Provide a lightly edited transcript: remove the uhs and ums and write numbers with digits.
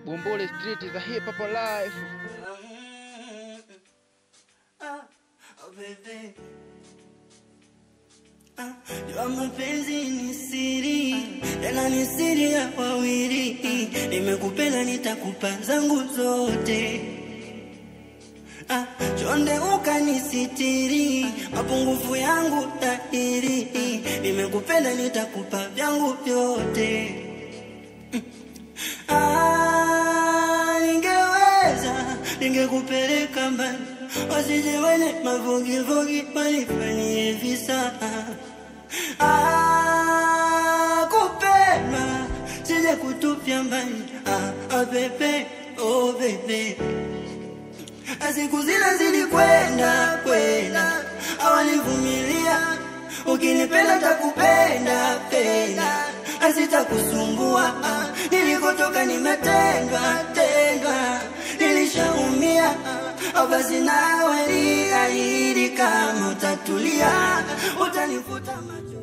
Bumbuli Street is a hip hop life. Jua mapenzi ni siri, tena ni siri ya wawili. Nimekupenda nitakupa zangu zote. Chonde ukanisitiri, mapungufu yangu tahiri. Nimekupenda nitakupa vyangu vyote. Ningeweza, ningekupeleka mbali, wasije wale mavugi walifanyie visa. Kupenda, sije kutupia mbali. Bebe, oh bebe. Siku zile zilikwenda, hawanivumilia. Ukinipenda takupenda, sitakusumbua. Nilikotoka nimetendwa, nilishaumia. Basi nawe niahidi kama utatulia, utanifuta macho.